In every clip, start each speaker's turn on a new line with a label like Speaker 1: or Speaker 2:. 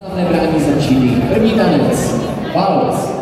Speaker 1: Nebrání začíný. První tanec. Vals.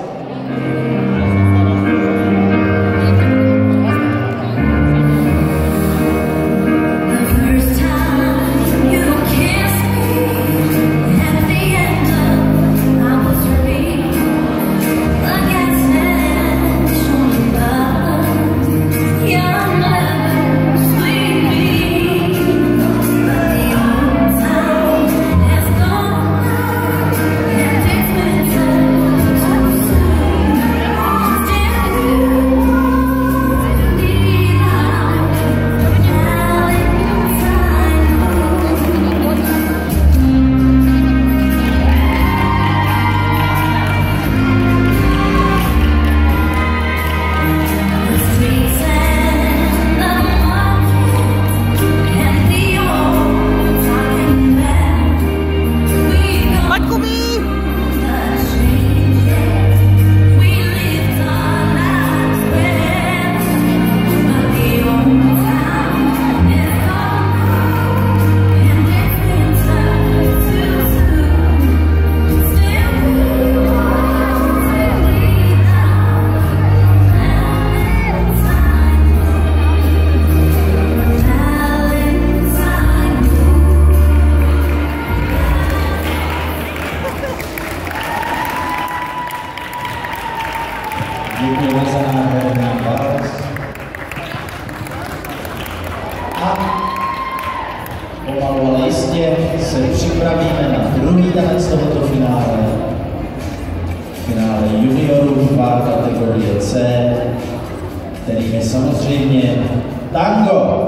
Speaker 2: Děkujeme za nádherný vals. A pomalu, ale jistě se připravíme na druhý tanec tohoto finále. Finále juniorů kategorie C, kterým je samozřejmě tango.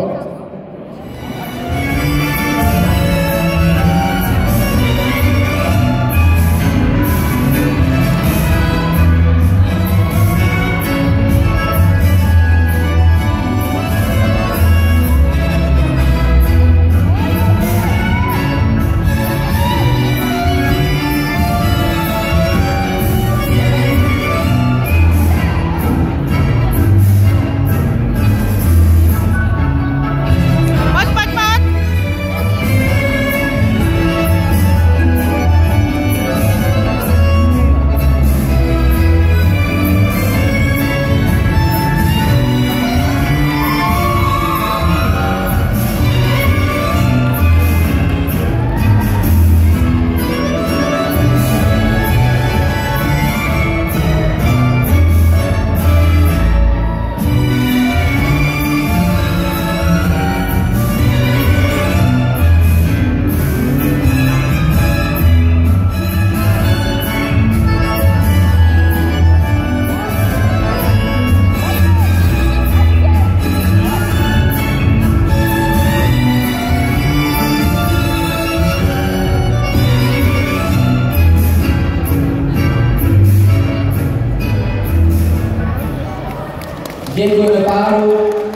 Speaker 1: Děkujeme páru.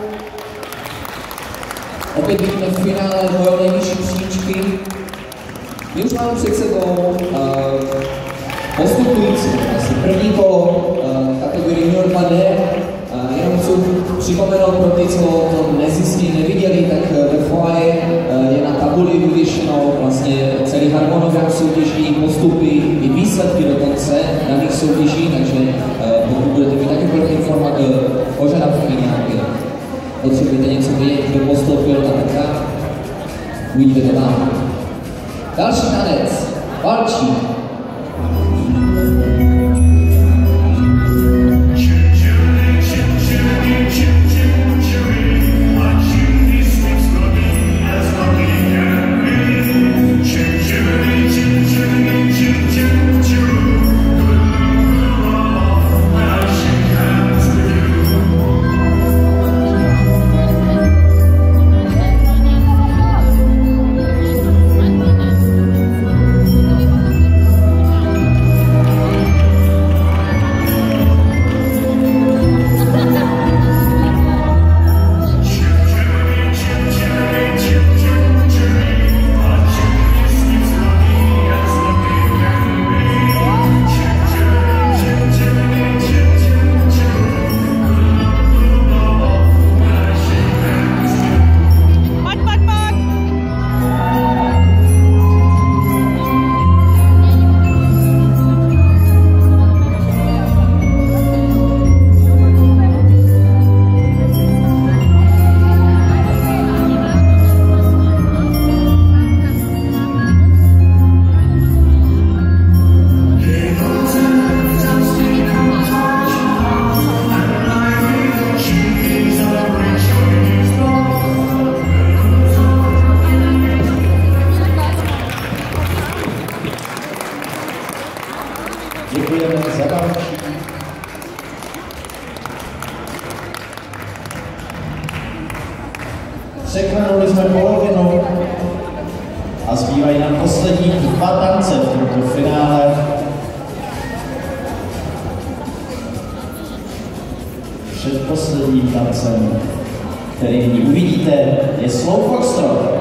Speaker 1: Opět vidíme v finále dvojou nejvyšší příčky. My už máme před sebou postupující, asi první kolo kategorie Junior 2D. Jenom chci připomenout pro ty, co to nezjistili, neviděli, tak ve foaje je na tabuli vyvěšeno vlastně celý harmonogram soutěží, postupy i výsledky dokonce daných soutěží, takže pokud budete mít jakékoliv požadavky nějaké, potřebujete něco vědět, kdo postoupil a tak, uvidíte to tam. Další tanec, valčí.
Speaker 2: Děkujeme za další. Překlenuli jsme polovinu a zbývají nám poslední 2 tance v tomto finále. Předposledním tancem, který nyní uvidíte, je Slow Foxtrot.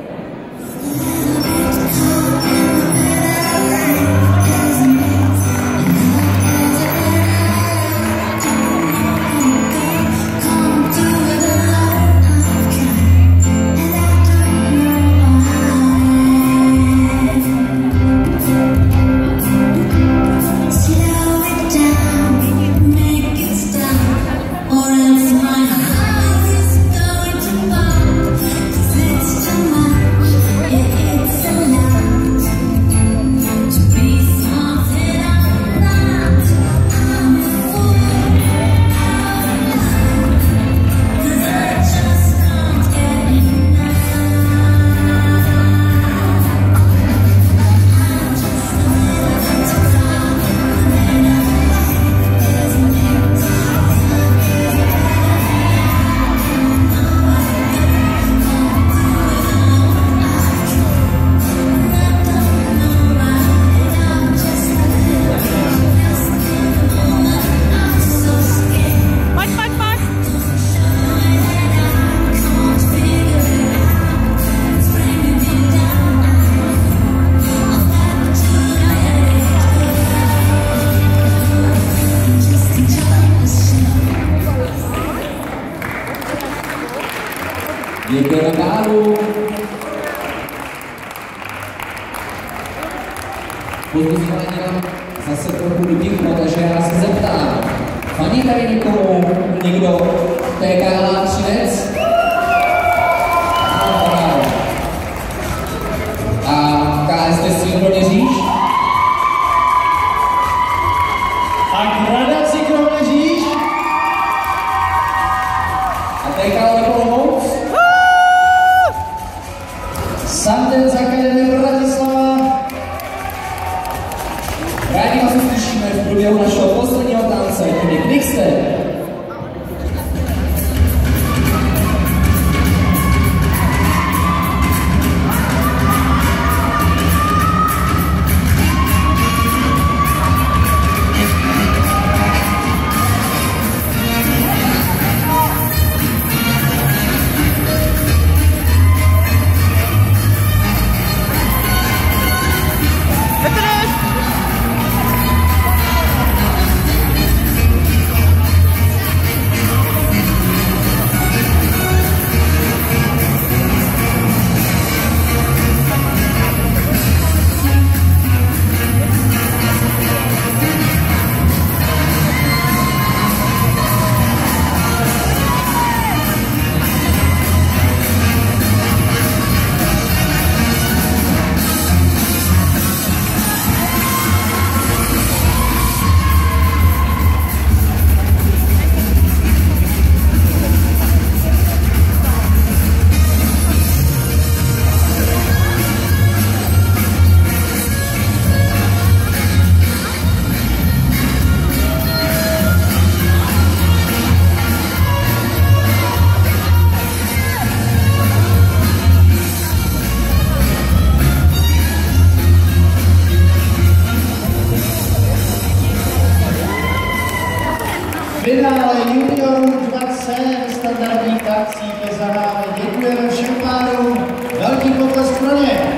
Speaker 1: Děkujeme páru. Pozvání nám zase trochu vytichlo, takže já se zeptám. Fandí tady někomu někdo TKL Třinec? A KST Kroměříž?
Speaker 2: A Gradaci Kroměříž?
Speaker 1: A TKL Olomouc?
Speaker 2: Sundance Academy Bratislava.
Speaker 1: Rádi vás uslyšíme v průběhu našeho posledního tance, tedy Quickstep.
Speaker 2: Finále juniorů 2C ve standardních tancích je za námi. Děkujeme všem párům. Velký potlesk pro ně.